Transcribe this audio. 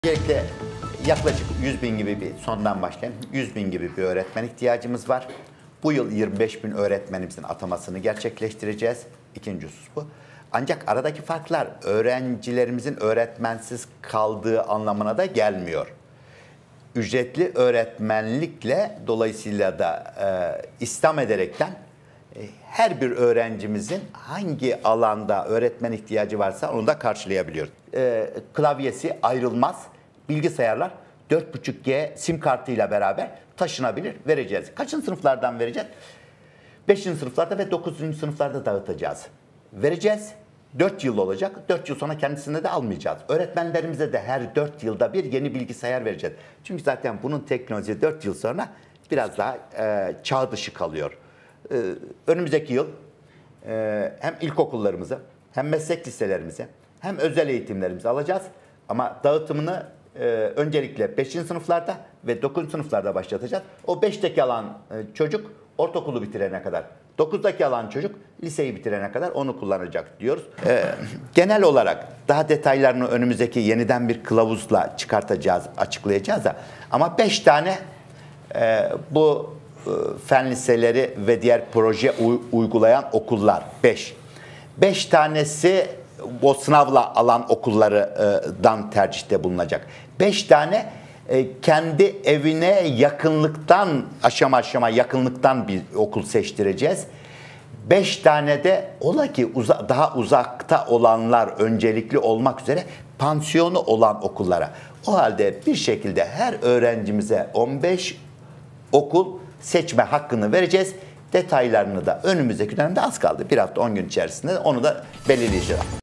Öncelikle yaklaşık 100 bin gibi bir sondan başlayalım. 100 bin gibi bir öğretmen ihtiyacımız var. Bu yıl 25 bin öğretmenimizin atamasını gerçekleştireceğiz. İkinci husus bu. Ancak aradaki farklar öğrencilerimizin öğretmensiz kaldığı anlamına da gelmiyor. Ücretli öğretmenlikle dolayısıyla da İslam ederekten her bir öğrencimizin hangi alanda öğretmen ihtiyacı varsa onu da karşılayabiliyoruz. Klavyesi ayrılmaz, bilgisayarlar 4.5G sim kartıyla beraber taşınabilir, vereceğiz. Kaçıncı sınıflardan vereceğiz? 5. sınıflarda ve 9. sınıflarda dağıtacağız. Vereceğiz. 4 yıl olacak. 4 yıl sonra kendisine de almayacağız. Öğretmenlerimize de her 4 yılda bir yeni bilgisayar vereceğiz. Çünkü zaten bunun teknolojisi 4 yıl sonra biraz daha çağ dışı kalıyor. Önümüzdeki yıl hem ilkokullarımızı hem meslek liselerimizi hem özel eğitimlerimizi alacağız. Ama dağıtımını öncelikle 5. sınıflarda ve 9. sınıflarda başlatacağız. O 5'teki alan çocuk ortaokulu bitirene kadar, 9'daki alan çocuk liseyi bitirene kadar onu kullanacak diyoruz. Genel olarak daha detaylarını önümüzdeki yeniden bir kılavuzla çıkartacağız, açıklayacağız da. Ama 5 tane bu fen liseleri ve diğer proje uygulayan okullar 5. 5 tanesi o sınavla alan okullardan tercihte bulunacak. 5 tane kendi evine yakınlıktan, aşama aşama yakınlıktan bir okul seçtireceğiz. 5 tane de ola ki daha uzakta olanlar öncelikli olmak üzere pansiyonu olan okullara. O halde bir şekilde her öğrencimize 15 okul seçme hakkını vereceğiz. Detaylarını da önümüzdeki dönemde az kaldı. Bir hafta 10 gün içerisinde onu da belirleyeceğiz.